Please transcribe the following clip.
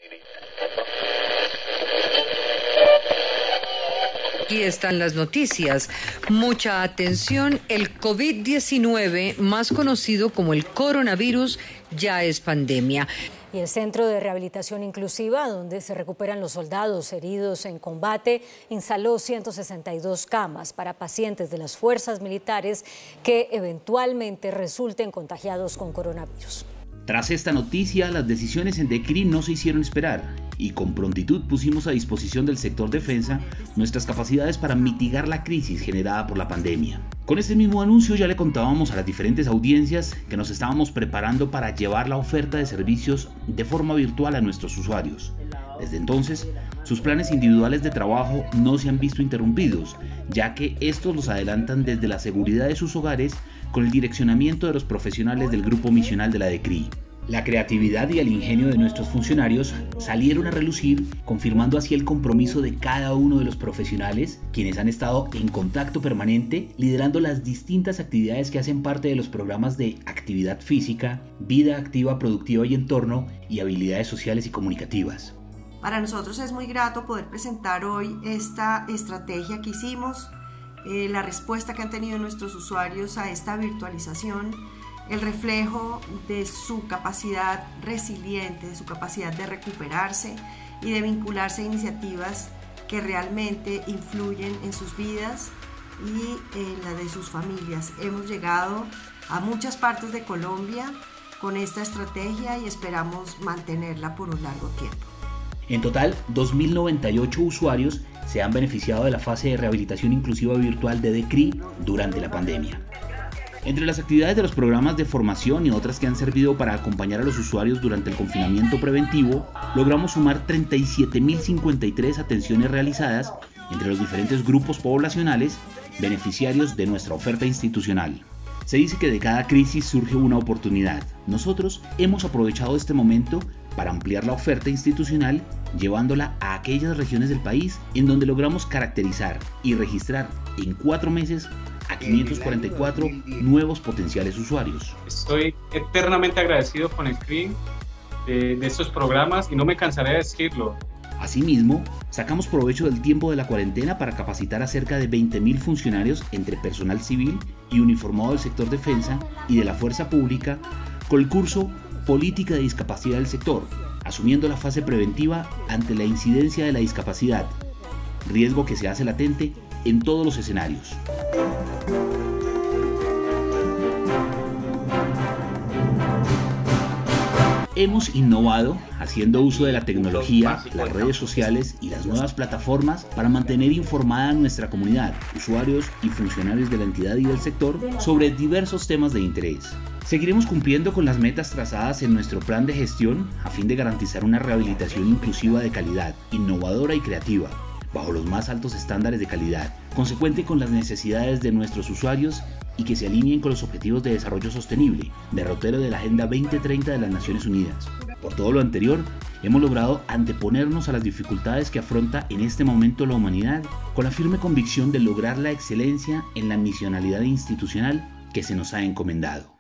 Aquí están las noticias. Mucha atención, el COVID-19, más conocido como el coronavirus, ya es pandemia. Y el Centro de Rehabilitación Inclusiva, donde se recuperan los soldados heridos en combate, instaló 162 camas para pacientes de las fuerzas militares que eventualmente resulten contagiados con coronavirus. Tras esta noticia, las decisiones en DECRI no se hicieron esperar y con prontitud pusimos a disposición del sector defensa nuestras capacidades para mitigar la crisis generada por la pandemia. Con este mismo anuncio ya le contábamos a las diferentes audiencias que nos estábamos preparando para llevar la oferta de servicios de forma virtual a nuestros usuarios. Desde entonces, sus planes individuales de trabajo no se han visto interrumpidos, ya que estos los adelantan desde la seguridad de sus hogares con el direccionamiento de los profesionales del grupo misional de la DECRI. La creatividad y el ingenio de nuestros funcionarios salieron a relucir, confirmando así el compromiso de cada uno de los profesionales, quienes han estado en contacto permanente, liderando las distintas actividades que hacen parte de los programas de actividad física, vida activa, productiva y entorno, y habilidades sociales y comunicativas. Para nosotros es muy grato poder presentar hoy esta estrategia que hicimos, la respuesta que han tenido nuestros usuarios a esta virtualización, el reflejo de su capacidad resiliente, de su capacidad de recuperarse y de vincularse a iniciativas que realmente influyen en sus vidas y en la de sus familias. Hemos llegado a muchas partes de Colombia con esta estrategia y esperamos mantenerla por un largo tiempo. En total, 2.098 usuarios se han beneficiado de la fase de rehabilitación inclusiva virtual de DECRI durante la pandemia. Entre las actividades de los programas de formación y otras que han servido para acompañar a los usuarios durante el confinamiento preventivo, logramos sumar 37.053 atenciones realizadas entre los diferentes grupos poblacionales beneficiarios de nuestra oferta institucional. Se dice que de cada crisis surge una oportunidad. Nosotros hemos aprovechado este momento para ampliar la oferta institucional, llevándola a aquellas regiones del país en donde logramos caracterizar y registrar en 4 meses a 544 nuevos potenciales usuarios. Estoy eternamente agradecido con el CRI de estos programas y no me cansaré de decirlo. Asimismo, sacamos provecho del tiempo de la cuarentena para capacitar a cerca de 20.000 funcionarios entre personal civil y uniformado del sector defensa y de la fuerza pública con el curso Política de Discapacidad del Sector, asumiendo la fase preventiva ante la incidencia de la discapacidad, riesgo que se hace latente en todos los escenarios. Hemos innovado haciendo uso de la tecnología, las redes sociales y las nuevas plataformas para mantener informada a nuestra comunidad, usuarios y funcionarios de la entidad y del sector sobre diversos temas de interés. Seguiremos cumpliendo con las metas trazadas en nuestro plan de gestión a fin de garantizar una rehabilitación inclusiva de calidad, innovadora y creativa, bajo los más altos estándares de calidad, consecuente con las necesidades de nuestros usuarios y que se alineen con los objetivos de desarrollo sostenible, derrotero de la Agenda 2030 de las Naciones Unidas. Por todo lo anterior, hemos logrado anteponernos a las dificultades que afronta en este momento la humanidad con la firme convicción de lograr la excelencia en la misionalidad institucional que se nos ha encomendado.